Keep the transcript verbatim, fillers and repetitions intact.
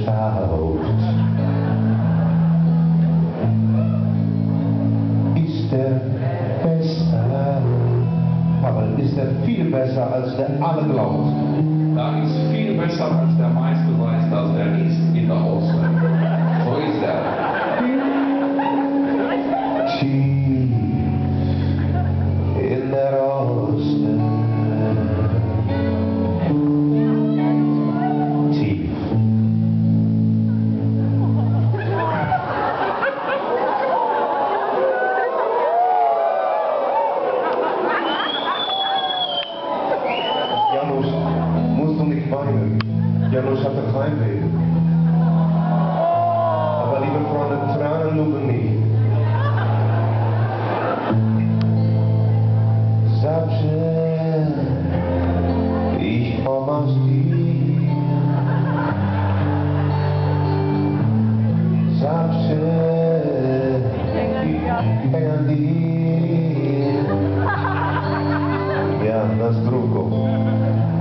schaut, ist er besser, aber ist er viel besser, als der alle glaubt. Da ist viel besser, als der meiste weiß, dass er ist in der Osten. So ist er. Tief in der Osten. Tief. Janusz, musst du nicht weinen. Janusz hatte Heimweh. Aber liebe Freunde, Tränen lugen nie. Zawsze ich pomagam dir. Zawsze ich pędzę dir. Ja, na zdrówko.